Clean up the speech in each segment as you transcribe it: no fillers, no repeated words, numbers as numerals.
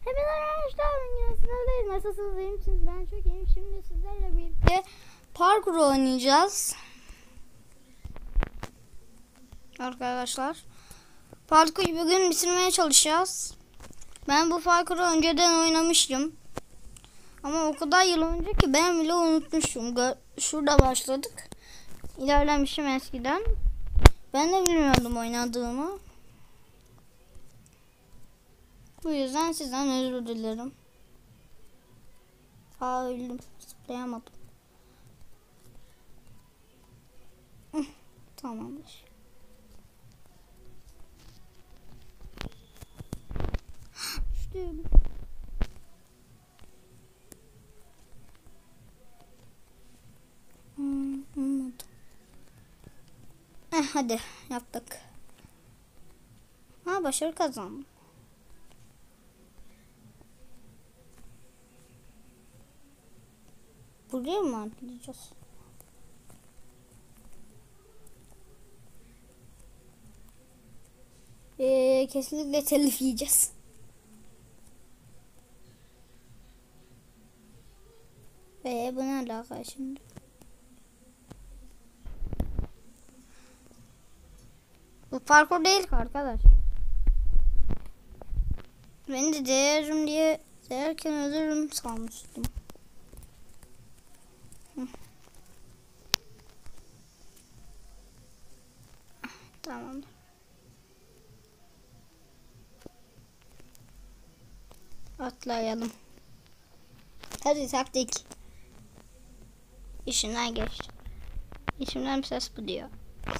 Hepinize arkadaşlar, sınavdayız. Nasılsınız, iyi misiniz? Ben çok iyiyim. Şimdi sizlerle birlikte parkur oynayacağız. Arkadaşlar, parkuru bugün bitirmeye çalışacağız. Ben bu parkuru önceden oynamıştım. Ama o kadar yıl önce ki ben bile unutmuşum. Şurada başladık. İlerlemişim eskiden. Ben de bilmiyordum oynadığımı. Bu yüzden sizden özür dilerim. Öldüm. Zıplayamadım. Tamamdır. Düştüm. Olmadı. Hadi yaptık. Başarı kazandım. Buraya mı atlayacağız? Kesinlikle telif yiyeceğiz. Bu ne alaka şimdi? Bu parkur değil ki arkadaşlar. Ben de değerim diye değerken ölürüm sanmıştım. Tamam. Atlayalım. Hadi taktik. İşinden geç. İçimden bir ses bu diyor.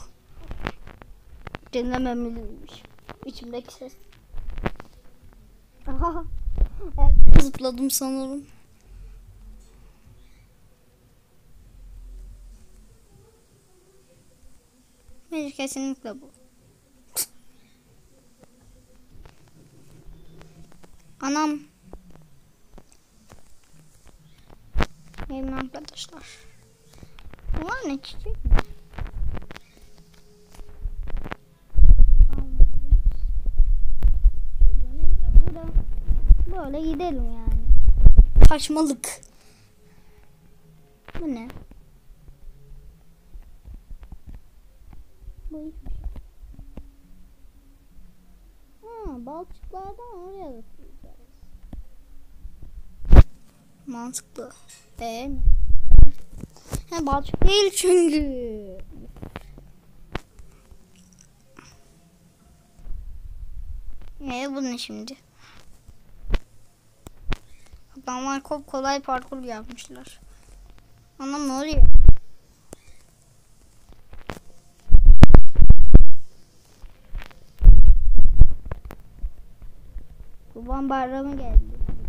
Dinlememeliymiş. İçimdeki ses. Aha. Zıpladım sanırım. Hayır, kesinlikle bu. Anam. Benim arkadaşlar. Bunlar ne, çiçek mi? Böyle gidelim yani. Saçmalık. Bu ne? Bu hiçbir şey. Balçıklardan oraya zıplayacağız. Mantıklı. Balçık değil çünkü. Bu ne şimdi? Adamlar çok kolay parkur yapmışlar. Anam ne oluyor? Kurban bayramı geldi.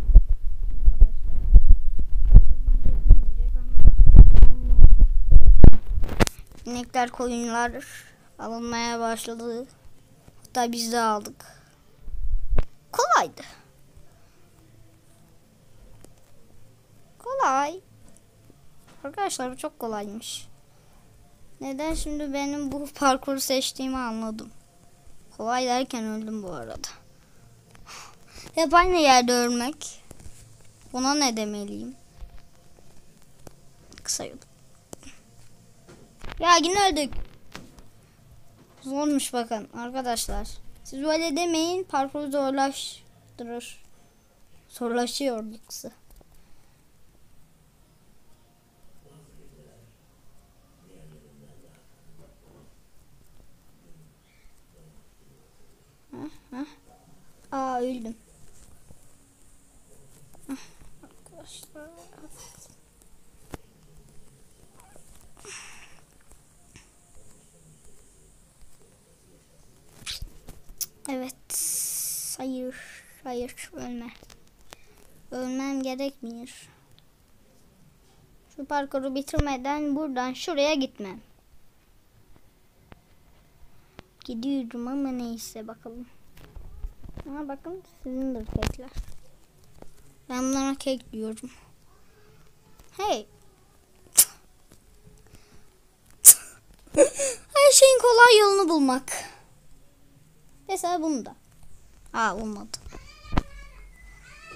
İnekler, koyunlar alınmaya başladı. Hatta biz de aldık. Kolaydı. Kolay. Arkadaşlar bu çok kolaymış. Neden şimdi benim bu parkuru seçtiğimi anladım. Kolay derken öldüm bu arada. Hep aynı yerde ölmek. Buna ne demeliyim? Kısa yol. Ya yine öldük. Zormuş bakın arkadaşlar. Siz öyle demeyin, parkuru zorlaştırır. Zorlaşıyor kısa. Öldüm. Arkadaşlar. Evet. Hayır ölme. Ölmem gerekmiyor. Şu parkuru bitirmeden buradan şuraya gitmem. Gidiyorum ama neyse bakalım. Bakın sizindir kekler. Ben bunlara kek diyorum. Hey. Her şeyin kolay yolunu bulmak. Mesela bunu da. Olmadı.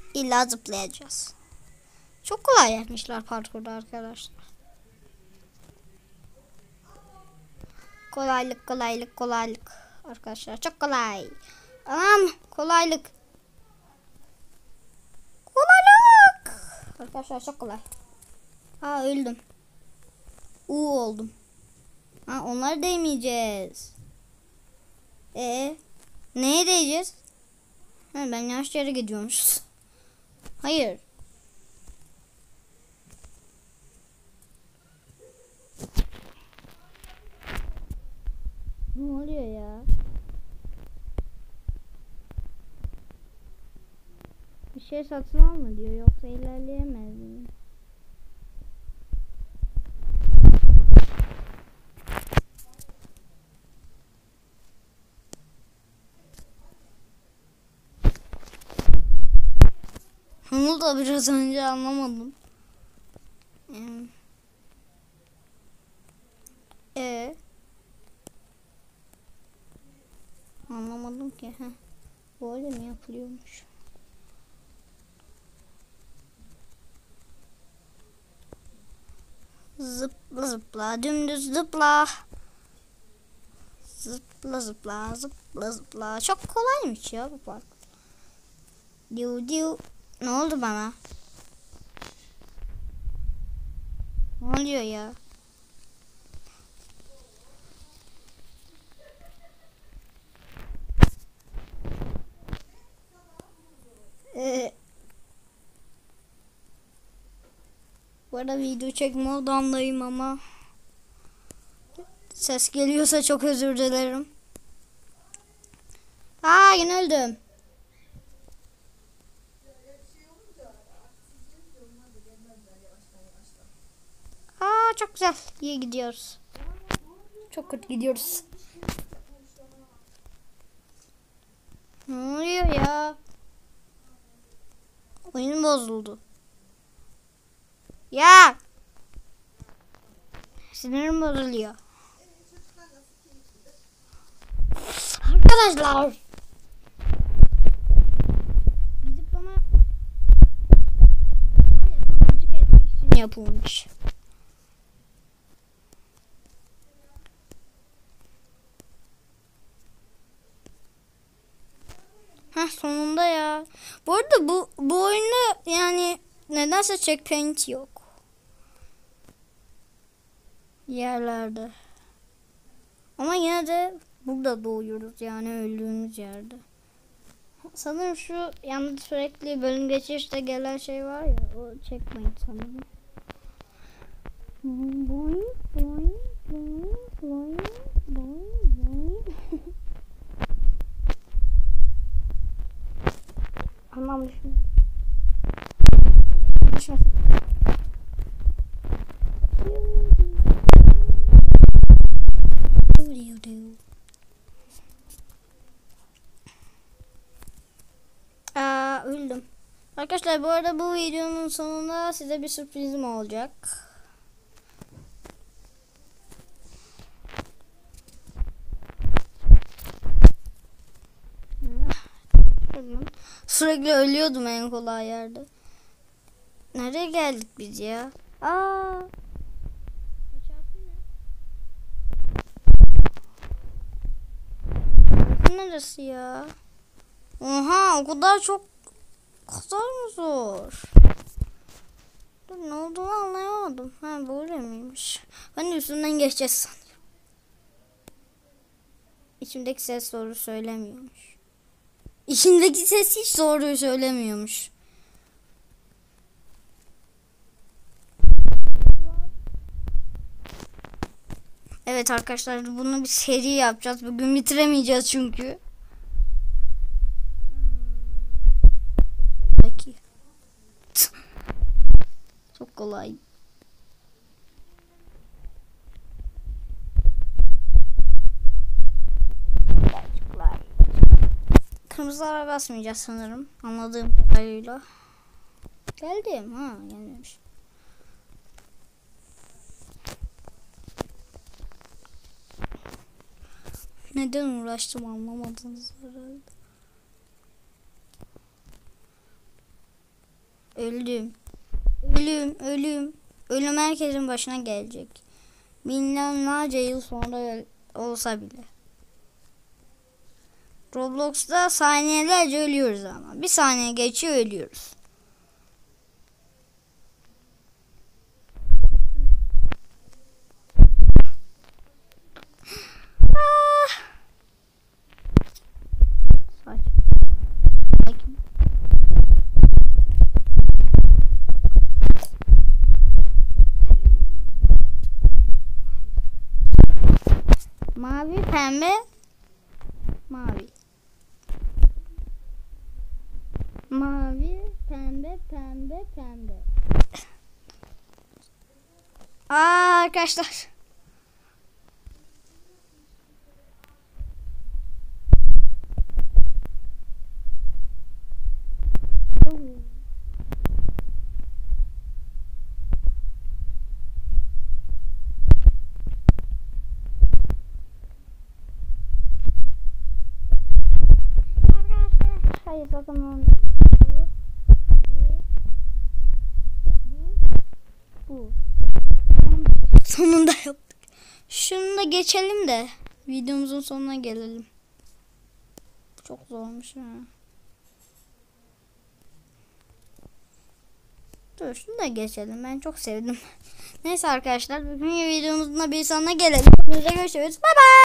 İlla zıplayacağız. Çok kolay yapmışlar parkurda arkadaşlar. Kolaylık, kolaylık, kolaylık. Arkadaşlar çok kolay. Anam, kolaylık. Kolaylık. Arkadaşlar çok kolay. Aa, öldüm. Oldum. Ha, onları değmeyeceğiz. Neye değeceğiz? Ha, ben yanlış yere gidiyormuşuz. Hayır. Ne oluyor ya? Bir şey satın alma diyor, yoksa ilerleyemez miyim? Onu da biraz önce anlamadım. Anlamadım ki. Böyle mi yapılıyormuş? Zıpla zıpla, dümdüz zıpla. Zıpla zıpla, zıpla zıpla. Çok kolaymış ya bu park. Diu diu. Ne oldu bana? Ne oluyor ya? Bu arada video çekme odamdayım ama ses geliyorsa çok özür dilerim. Yine öldüm. Çok güzel. İyi gidiyoruz. Çok kötü gidiyoruz. Ne oluyor ya? Oyun bozuldu. Ya! Sinirim bozuluyor. Arkadaşlar! Gidip bana gıcık etmek için yapılmış. Sonunda ya. Bu arada bu oyunda yani nedense checkpoint yok. Yerlerde. Ama yine de burada doğuyoruz yani öldüğümüz yerde. Sanırım şu yanında sürekli bölüm geçişte gelen şey var ya, o checkpoint sanırım. Boing boing boing boing boing boing. Anlam düşün. Düşmesin. Öldüm. Arkadaşlar bu arada bu videonun sonunda size bir sürprizim olacak. Sürekli ölüyordum en kolay yerde. Nereye geldik biz ya? Neresi ya? Oha, o kadar mı zor? Dur, ne olduğunu anlayamadım. Böyle miymiş? Ben de üstünden geçeceğiz sanıyorum. İçimdeki ses doğru söylemiyormuş. İçindeki ses hiç doğruyu söylemiyormuş. Evet arkadaşlar, bunu bir seri yapacağız. Bugün bitiremeyeceğiz çünkü. Çok kolay. Kırmızılara basmayacağız sanırım. Anladığım kadarıyla. Geldim. Gelmemiş. Neden uğraştım anlamadınız herhalde. Öldüm. Ölüm. Ölüm herkesin başına gelecek. Milyonlarca yıl sonra olsa bile. Roblox'ta saniyelerce ölüyoruz ama. Bir saniye geçiyor ölüyoruz. Mavi, pembe, mavi. Mavi, pembe. Arkadaşlar. Hayır bakın onu. Bu. Sonunda yaptık. Şunu da geçelim de videomuzun sonuna gelelim. Çok zormuş ha. Dur şunu da geçelim. Ben çok sevdim. Neyse arkadaşlar bugün videomuzun da bir sonuna gelelim. Görüşürüz. Bye bye.